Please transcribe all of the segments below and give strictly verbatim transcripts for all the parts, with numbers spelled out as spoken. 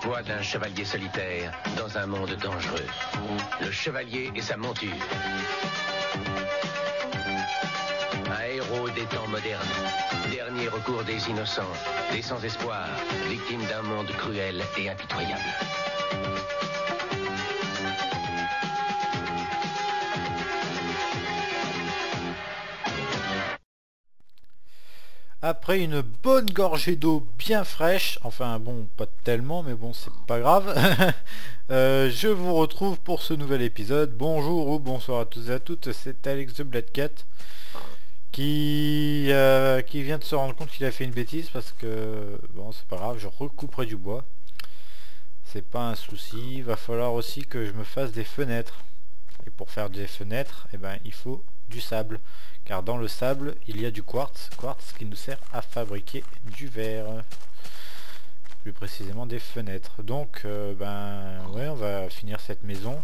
L'exploit d'un chevalier solitaire dans un monde dangereux. Le chevalier et sa monture. Un héros des temps modernes. Dernier recours des innocents, des sans-espoir, victimes d'un monde cruel et impitoyable. Après une bonne gorgée d'eau bien fraîche, enfin bon, pas tellement, mais bon, c'est pas grave, euh, je vous retrouve pour ce nouvel épisode. Bonjour ou bonsoir à tous et à toutes, c'est Alex de Blackcat qui, euh, qui vient de se rendre compte qu'il a fait une bêtise parce que, bon, c'est pas grave, je recouperai du bois. C'est pas un souci, il va falloir aussi que je me fasse des fenêtres. Et pour faire des fenêtres, eh ben, il faut du sable. Car dans le sable, il y a du quartz. Quartz qui nous sert à fabriquer du verre. Plus précisément des fenêtres. Donc, euh, ben, ouais, on va finir cette maison.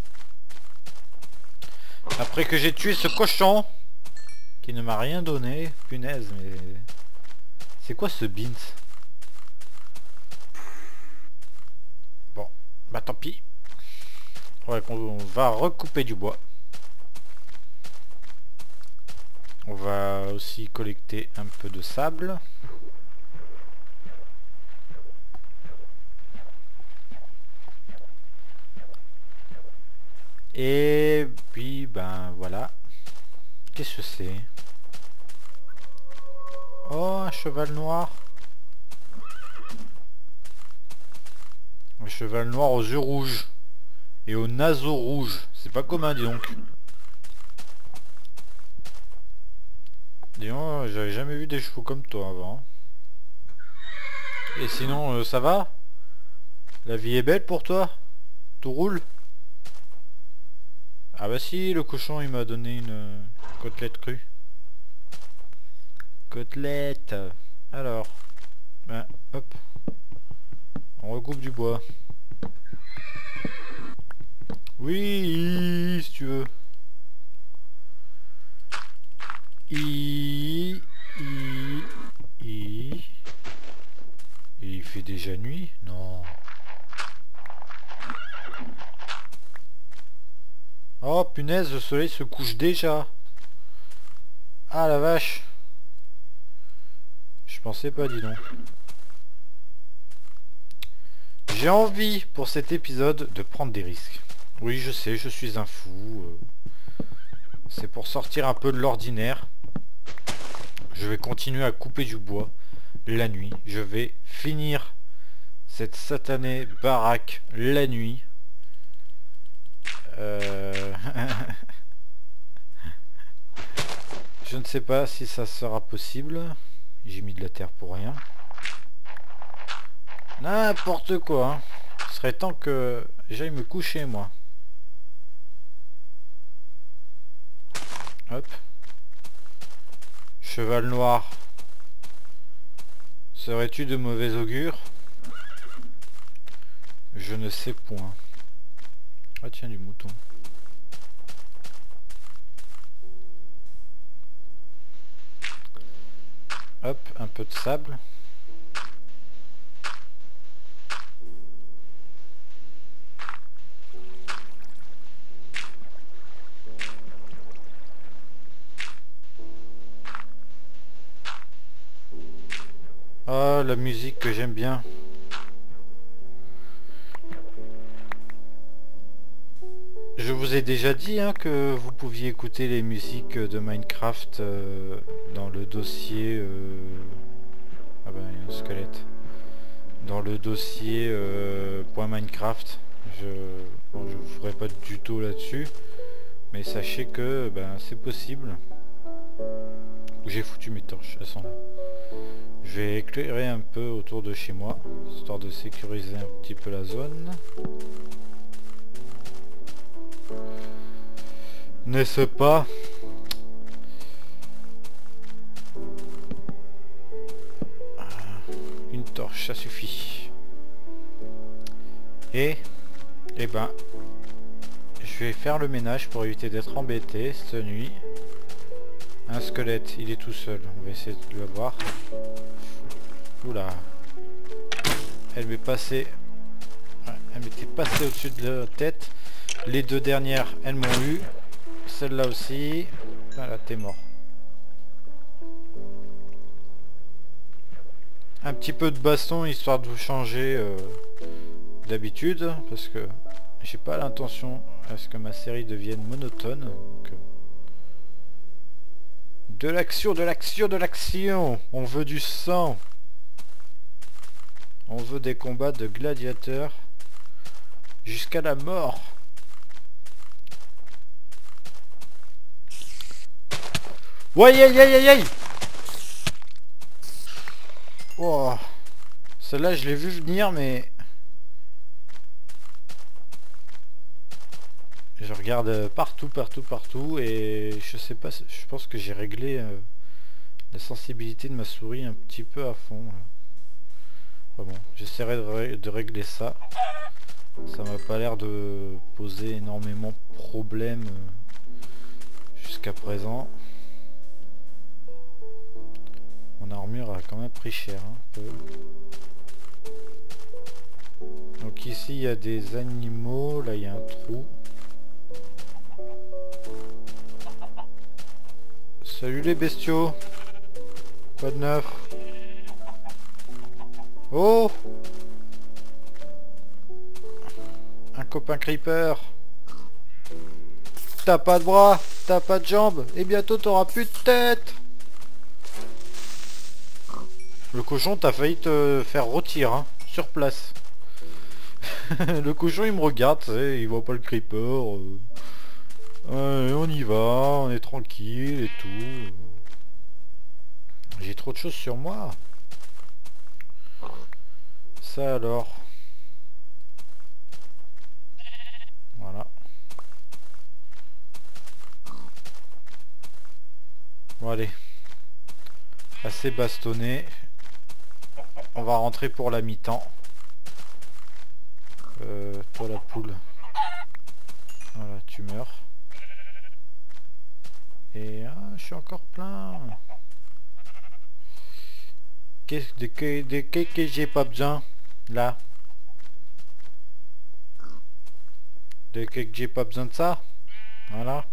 Après que j'ai tué ce cochon, qui ne m'a rien donné. Punaise, mais... c'est quoi ce beans? Bon, bah tant pis. Ouais, on va recouper du bois. On va aussi collecter un peu de sable. Et puis, ben voilà. Qu'est-ce que c'est? Oh, un cheval noir. Un cheval noir aux yeux rouges. Et aux naseaux rouges. C'est pas commun, dis donc. Disons, j'avais jamais vu des chevaux comme toi avant. Et sinon, euh, ça va? La vie est belle pour toi? Tout roule? Ah bah si, le cochon il m'a donné une euh, côtelette crue. Côtelette. Alors, ben, hop. On recoupe du bois. Oui, si tu veux. I, I, I. Et il fait déjà nuit? Non. Oh punaise, le soleil se couche déjà. Ah la vache. Je pensais pas, dis donc. J'ai envie pour cet épisode de prendre des risques. Oui, je sais, je suis un fou. C'est pour sortir un peu de l'ordinaire. Je vais continuer à couper du bois la nuit. Je vais finir cette satanée baraque la nuit. Euh... je ne sais pas si ça sera possible. J'ai mis de la terre pour rien. N'importe quoi. Hein. Il serait temps que j'aille me coucher, moi. Hop. Cheval noir. Serais-tu de mauvais augure? Je ne sais point. Ah tiens, du mouton. Hop, un peu de sable. Ah, la musique que j'aime bien. Je vous ai déjà dit hein, que vous pouviez écouter les musiques de Minecraft euh, dans le dossier... Euh... Ah ben, il y a un squelette. Dans le dossier euh, .minecraft. Je bon, je vous ferai pas de tuto là-dessus. Mais sachez que ben, c'est possible. J'ai foutu mes torches, elles sont là. Je vais éclairer un peu autour de chez moi, histoire de sécuriser un petit peu la zone. N'est-ce pas? Une torche, ça suffit. Et, eh ben, je vais faire le ménage pour éviter d'être embêté cette nuit. Un squelette, il est tout seul. On va essayer de le voir. Oula. Elle m'est passée Elle m'était passée au-dessus de la tête. Les deux dernières, elles m'ont eu. Celle-là aussi. Voilà, t'es mort. Un petit peu de baston histoire de vous changer euh, d'habitude, parce que j'ai pas l'intention à ce que ma série devienne monotone. Donc, euh, de l'action, de l'action, de l'action. On veut du sang. On veut des combats de gladiateurs jusqu'à la mort. Ouais, aïe, aïe, aïe, aïe. Oh. Celle-là, je l'ai vu venir, mais... Je regarde partout, partout, partout, et je sais pas, je pense que j'ai réglé euh, la sensibilité de ma souris un petit peu à fond. Enfin bon, j'essaierai de, ré de régler ça. Ça m'a pas l'air de poser énormément de problèmes euh, jusqu'à présent. Mon armure a quand même pris cher hein, un peu. Donc ici il y a des animaux, là il y a un trou. Salut les bestiaux. Quoi de neuf? Oh, un copain creeper. T'as pas de bras, t'as pas de jambes, et bientôt t'auras plus de tête. Le cochon t'as failli te faire rôtir hein, sur place. Le cochon il me regarde, tu sais, il voit pas le creeper. Euh... Ouais, on y va, on est tranquille et tout. J'ai trop de choses sur moi. Ça alors. Voilà. Bon allez. Assez bastonné. On va rentrer pour la mi-temps. Euh, toi la poule. Voilà, tu meurs. Et ah, je suis encore plein. Qu'est-ce de que de que, que j'ai pas besoin là? De que, que j'ai pas besoin de ça? Voilà.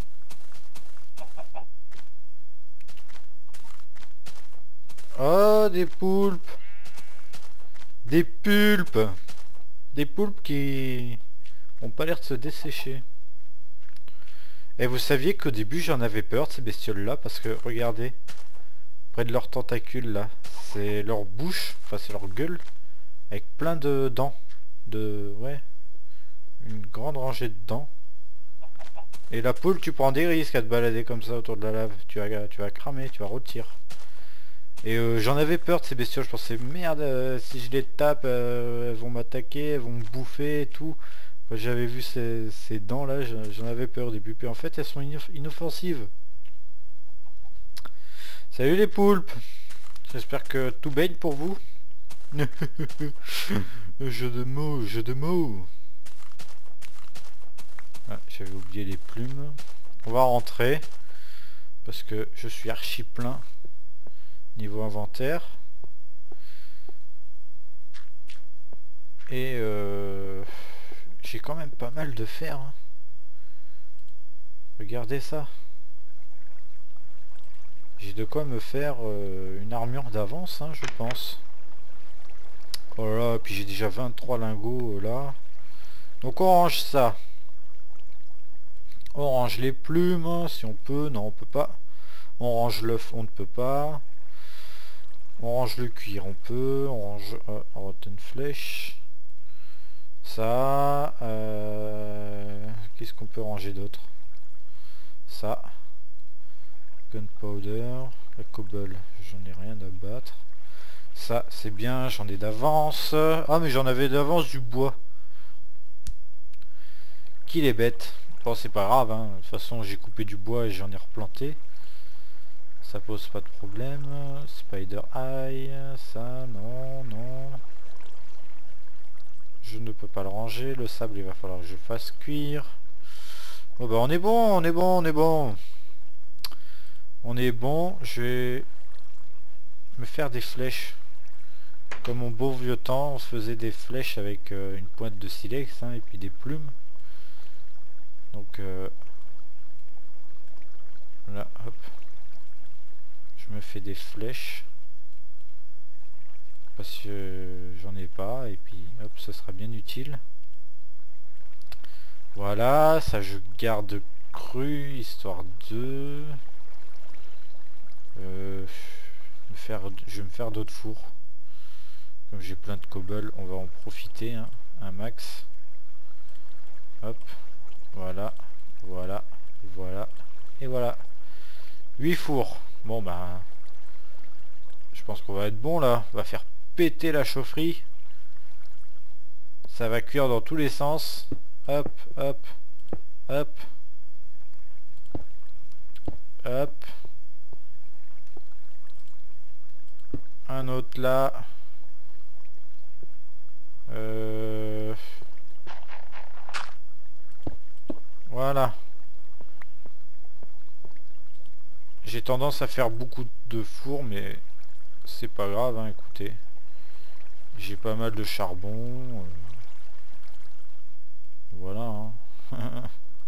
Oh, des poulpes. Des pulpes. Des poulpes qui ont pas l'air de se dessécher. Et vous saviez qu'au début j'en avais peur de ces bestioles là parce que regardez près de leurs tentacules là, c'est leur bouche, enfin c'est leur gueule avec plein de dents, de ouais, une grande rangée de dents. Et la poule, tu prends des risques à te balader comme ça autour de la lave, tu vas tu vas cramer, tu vas rôtir. Et euh, j'en avais peur de ces bestioles, je pensais merde euh, si je les tape euh, elles vont m'attaquer, elles vont me bouffer et tout. Quand j'avais vu ces, ces dents là, j'en avais peur au début, puis en fait elles sont inoff inoffensives. Salut les poulpes. J'espère que tout baigne pour vous. Jeu de mots, jeu de mots. Ah, j'avais oublié les plumes. On va rentrer parce que je suis archi plein niveau inventaire. Et euh, j'ai quand même pas mal de fer hein. Regardez ça. J'ai de quoi me faire euh, une armure d'avance hein, je pense. Voilà, puis j'ai déjà vingt-trois lingots euh, là. Donc on range ça. On range les plumes hein, si on peut. Non on peut pas. On range l'œuf, on ne peut pas. On range le cuir, on peut. On range euh, rotten flesh. Ça. Euh, Qu'est-ce qu'on peut ranger d'autre? Ça. Gunpowder. La cobble, j'en ai rien à battre. Ça, c'est bien, j'en ai d'avance. Ah, mais j'en avais d'avance du bois. Qu'il est bête. Bon, c'est pas grave, hein. De toute façon, j'ai coupé du bois et j'en ai replanté. Ça pose pas de problème. Spider Eye, ça, non, non. Je ne peux pas le ranger. Le sable, il va falloir que je fasse cuire. Bon, bah, on est bon, on est bon, on est bon. On est bon. Je vais me faire des flèches Comme au beau vieux temps, on se faisait des flèches avec euh, une pointe de silex hein, et puis des plumes. Donc euh, là, hop. Je me fais des flèches. Parce que euh, j'en ai pas. Et puis hop, ça sera bien utile. Voilà, ça je garde cru, histoire de... Euh, me faire, je vais me faire d'autres fours. Comme j'ai plein de cobble, on va en profiter hein, un max. Hop, voilà, voilà, voilà, et voilà. huit fours. Bon bah, je pense qu'on va être bon là. On va faire péter la chaufferie. Ça va cuire dans tous les sens. Hop, hop, hop, hop. Un autre là. Euh... Voilà. J'ai tendance à faire beaucoup de fours, mais c'est pas grave, hein, écoutez. J'ai pas mal de charbon. Euh... Voilà. Hein.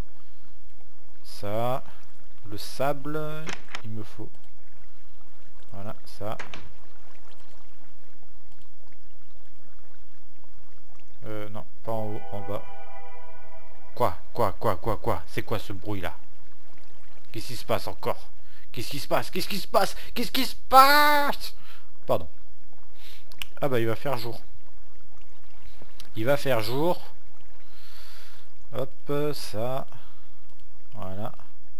Ça. Le sable, il me faut. Voilà, ça. Euh, non, pas en haut, en bas. Quoi, quoi, quoi, quoi, quoi? C'est quoi ce bruit là? Qu'est-ce qui se passe encore? Qu'est-ce qui se passe? Qu'est-ce qui se passe? Qu'est-ce qui se passe? Pardon. Ah bah il va faire jour. Il va faire jour. Hop, ça. Voilà.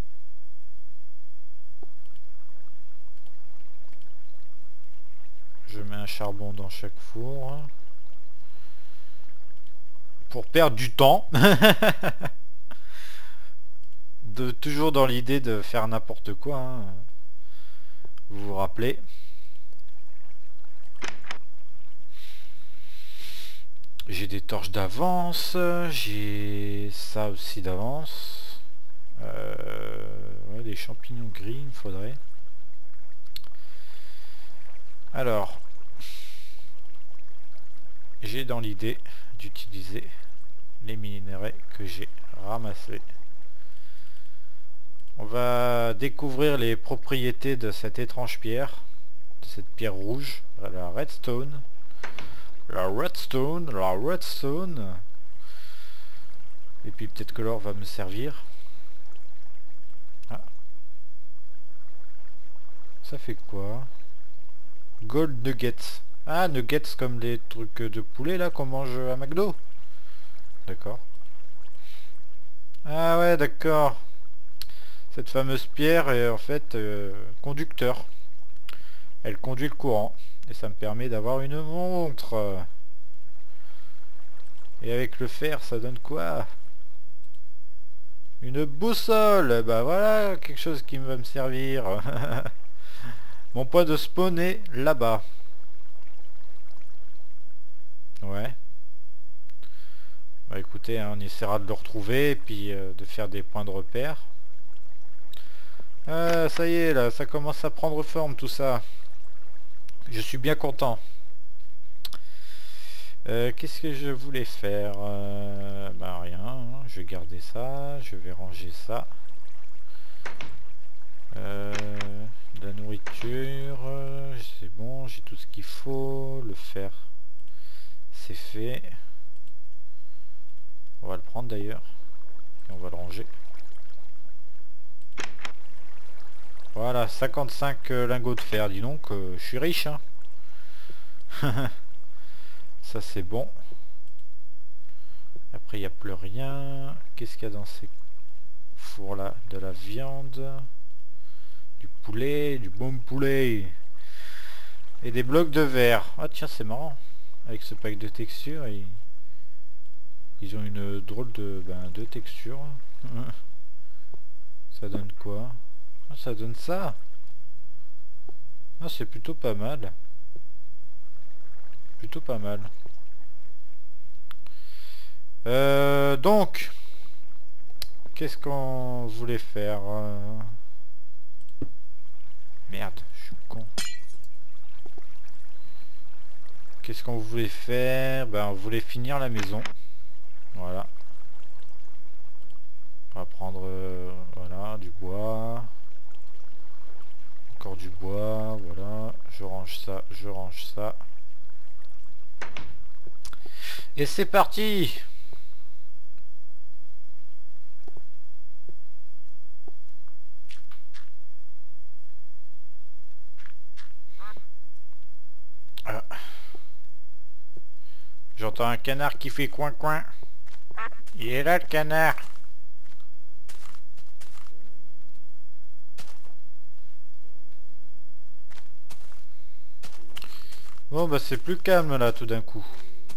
Je mets un charbon dans chaque four. Pour perdre du temps. de toujours dans l'idée de faire n'importe quoi. Hein. Vous vous rappelez. J'ai des torches d'avance. J'ai ça aussi d'avance. Euh, ouais, des champignons gris, il me faudrait. Alors, j'ai dans l'idée d'utiliser les minerais que j'ai ramassés. On va découvrir les propriétés de cette étrange pierre, de cette pierre rouge, la redstone. La redstone, la redstone. Et puis peut-être que l'or va me servir. Ah. Ça fait quoi? Gold nuggets. Ah, nuggets comme les trucs de poulet là qu'on mange à McDo. D'accord. Ah ouais, d'accord. Cette fameuse pierre est en fait euh, conducteur. Elle conduit le courant. Et ça me permet d'avoir une montre. Et avec le fer, ça donne quoi? Une boussole. Bah voilà, quelque chose qui va me servir. Mon point de spawn est là-bas. Ouais. Bah écoutez, hein, on essaiera de le retrouver et puis euh, de faire des points de repère. Ah, ça y est, là, ça commence à prendre forme tout ça. Je suis bien content. Euh, Qu'est-ce que je voulais faire? euh, Bah rien, hein, je vais garder ça, je vais ranger ça. Euh, de la nourriture, euh, c'est bon, j'ai tout ce qu'il faut. Le fer, c'est fait. On va le prendre d'ailleurs. Et on va le ranger. Voilà, cinquante-cinq euh, lingots de fer, dis donc, euh, je suis riche. Hein. Ça c'est bon. Après il n'y a plus rien. Qu'est-ce qu'il y a dans ces fours là? De la viande, du poulet, du bon poulet. Et des blocs de verre. Ah tiens, c'est marrant. Avec ce pack de textures, ils, ils ont une drôle de, ben, de texture. Ça donne quoi? Ah, ça donne ça. Ah, c'est plutôt pas mal. Plutôt pas mal. Euh, donc, qu'est-ce qu'on voulait faire? euh... Merde, je suis con. qu'est-ce qu'on voulait faire? Ben on voulait finir la maison. Voilà. On va prendre euh, voilà du bois. Encore du bois, voilà. Je range ça, je range ça. Et c'est parti! Ah. J'entends un canard qui fait coin coin. Il est là le canard. Bon bah c'est plus calme là tout d'un coup.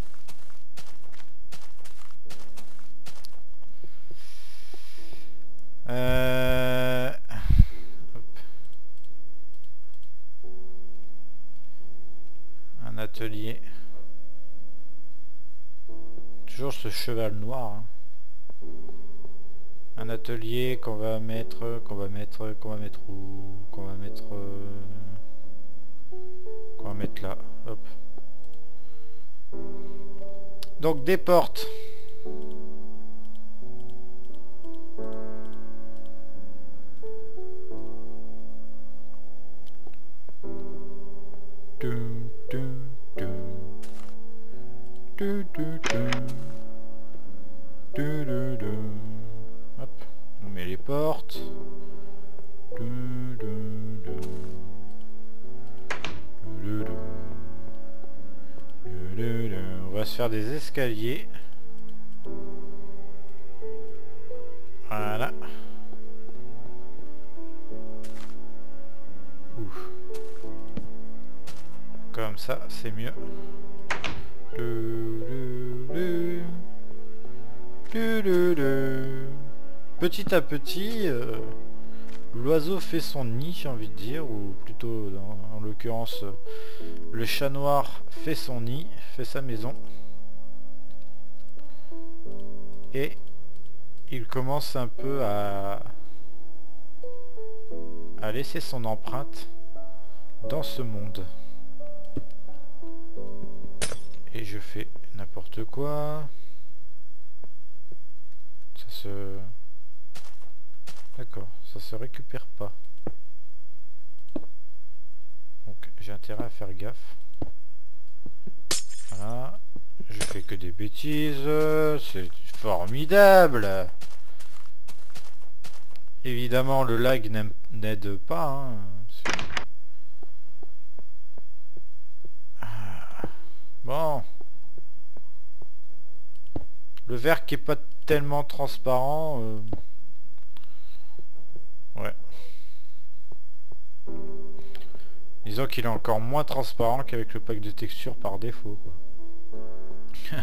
Euh... Hop. Un atelier. Toujours ce cheval noir. Hein. Un atelier qu'on va mettre, qu'on va mettre, qu'on va mettre où, qu'on va mettre, euh... qu'on va mettre là. Hop. Donc des portes. Dum, dum, dum. Du, du, du. Du, du, du. Hop, on met les portes. Du, du, du. Du, du, du. Du, du. On va se faire des escaliers. Voilà. Ouf. Comme ça, c'est mieux. Du, du, du. Du, du, du. Petit à petit, euh, l'oiseau fait son nid, j'ai envie de dire, ou plutôt, en, en l'occurrence, euh, le chat noir fait son nid, fait sa maison. Et il commence un peu à, à laisser son empreinte dans ce monde. Et je fais n'importe quoi. Ça se... D'accord, ça se récupère pas. Donc j'ai intérêt à faire gaffe. Voilà. Je fais que des bêtises. C'est formidable. Évidemment le lag n'aide pas. Hein. Bon. Le verre qui est pas tellement transparent. Euh... Ouais. Disons qu'il est encore moins transparent qu'avec le pack de texture par défaut. Quoi.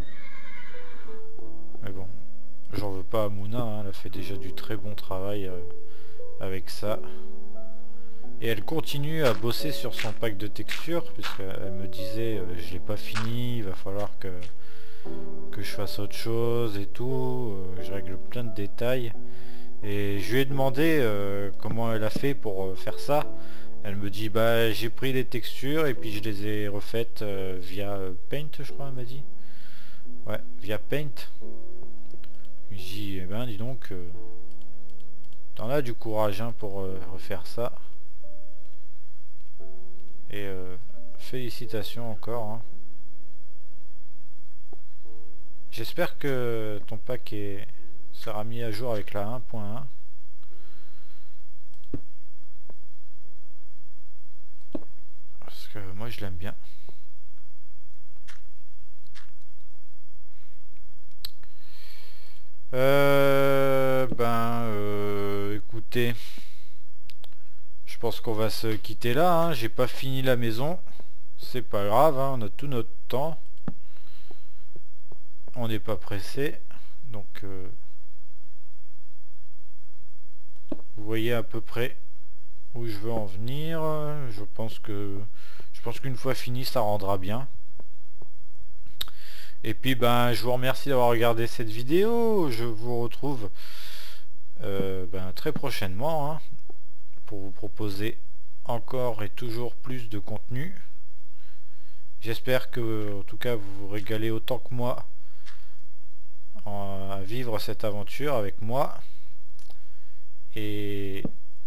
Mais bon. J'en veux pas à Mouna. Hein, elle a fait déjà du très bon travail euh, avec ça. Et elle continue à bosser sur son pack de texture, puisqu'elle me disait euh, je l'ai pas fini, il va falloir que, que je fasse autre chose et tout, euh, je règle plein de détails. Et je lui ai demandé euh, comment elle a fait pour euh, faire ça. Elle me dit bah j'ai pris les textures et puis je les ai refaites euh, via Paint, je crois elle m'a dit. Ouais, via Paint. Je lui ai dit eh ben dis donc, euh, t'en as du courage hein, pour euh, refaire ça. Et euh, félicitations encore. Hein. J'espère que ton pack est, sera mis à jour avec la un point un. Parce que moi je l'aime bien. Euh, ben euh, écoutez. Je pense qu'on va se quitter là, hein. J'ai pas fini la maison, c'est pas grave, hein. On a tout notre temps, on n'est pas pressé, donc euh, vous voyez à peu près où je veux en venir. Je pense que je pense qu'une fois fini ça rendra bien. Et puis ben je vous remercie d'avoir regardé cette vidéo, je vous retrouve euh, ben, très prochainement, hein, pour vous proposer encore et toujours plus de contenu. J'espère que, en tout cas, vous vous régalez autant que moi à vivre cette aventure avec moi. Et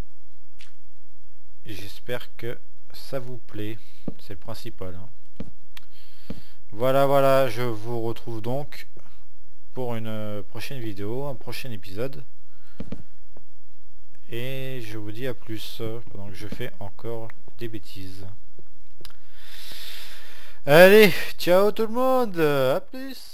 j'espère que ça vous plaît. C'est le principal. Hein. Voilà, voilà, je vous retrouve donc pour une prochaine vidéo, un prochain épisode. Et je vous dis à plus pendant que je fais encore des bêtises. Allez, ciao tout le monde, à plus.